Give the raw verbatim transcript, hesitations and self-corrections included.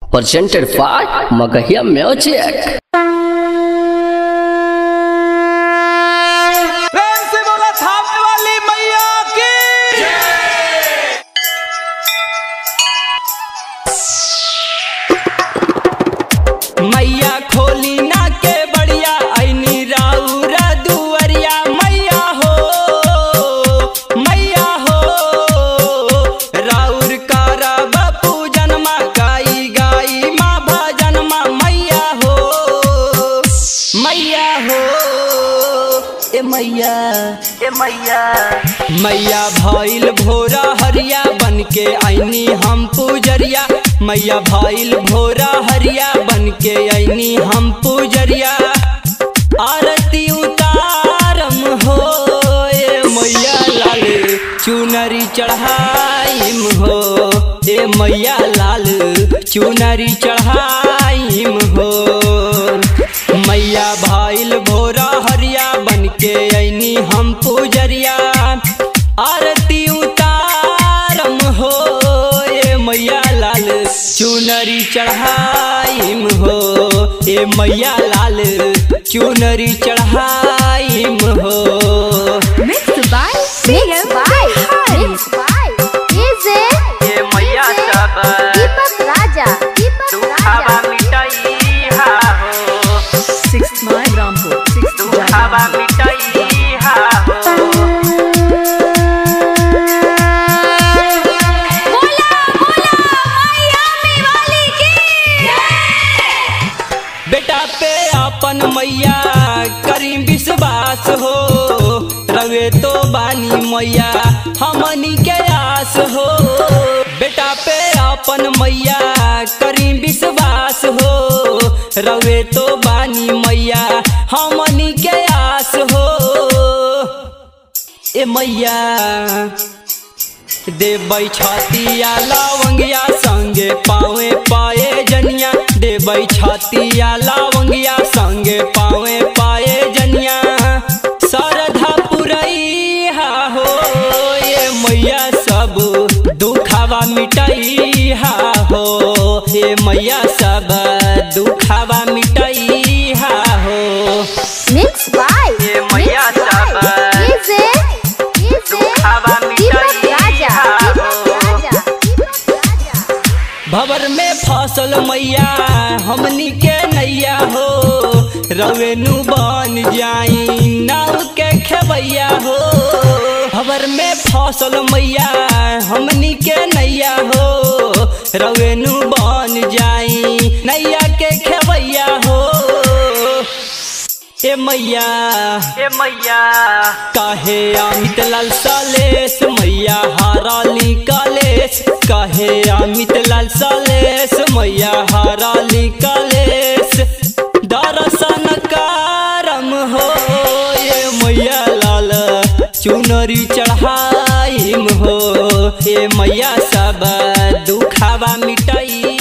presented by Magahia Music. मैया खोली ना के बढ़िया ऐनी राउरा दुवरिया मैया हो मैया हो राउर कारा बापू जन्मा गाई गाई माँ भजनमा मैया हो मैया हो ए मैया ए मैया मैया भइल भोरा हरिया बन के ऐनी हम पूजरिया मैया भइल भोरा हरिया बन के ऐनी हम पूजरिया आरती उतारम हो ए मैया लाल चुनरी चढ़ाइम हो ए मैया लाल चुनरी चढ़ाइम हो मैया भइल भोरा हरिया बन के ऐनी हम पूजरिया आरती उतारम हो ए मैया लाल चुनरी चढ़ाइम हो ए मैया लाल चुनरी चढ़ाइम हो। Mixed by Mixed by Mixed by DJ ए मैया सब दीपक राजा दीपक दुखावा राजा मिटाई हा हो सिक्स नाइन रामपुर सिक्स दुखावा मिटाई हा हो बेटा पे अपन मैया करी विश्वास हो रवे तो बानी मैया हमनी के आस हो बेटा पे अपन मैया करी विश्वास हो रवे तो बानी मैया हमनी के आस हो ए मैया देबै छतिया लवंगिया संगे पावे पाए जनिया देबै छतिया लवंगिया संगे पावे पाए जनिया सरधा पुरई हा हो ये मैया सब दुखावा मिटई हा हो ये मैया सब दुखावा मिटई हा हो। Mixed by ये मैया सब डीजे डीजे दुखावा मिटई हा हो भवर में फसल मैया हमनी के नैया हो रवेनु बन जाई नाव के खेवैया हो भवर में फसल मैया हमनी के नैया हो रवेनु बन जाई नैया के खेवैया हो ए मैया ए मैया काहे अमित लाल सालेस मैया हाराली कालेस काहे अमित लाल सालेस मैया हाराली कालेस दर्शन कारम हो ये मैया लाल चुनरी चढ़ाइम हो ये मैया सब दुखावा मिटाई